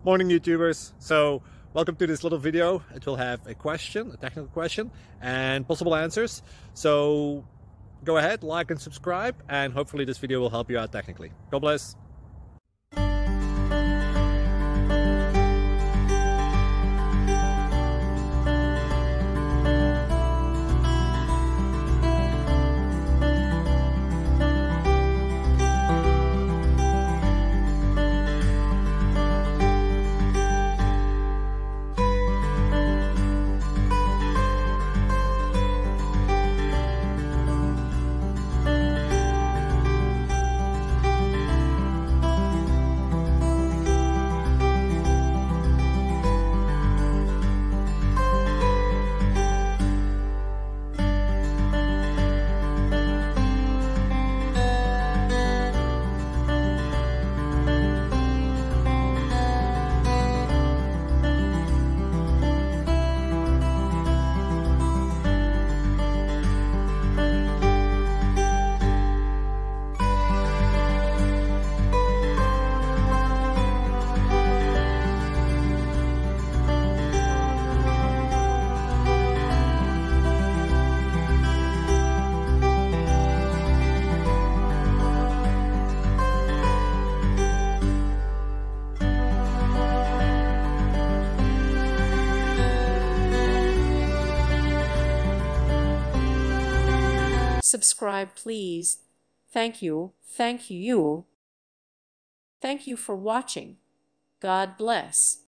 Morning YouTubers. So welcome to this little video. It will have a question, a technical question, and possible answers. So go ahead, like and subscribe, and hopefully this video will help you out technically. God bless. Subscribe, please. Thank you. Thank you. Thank you for watching. God bless.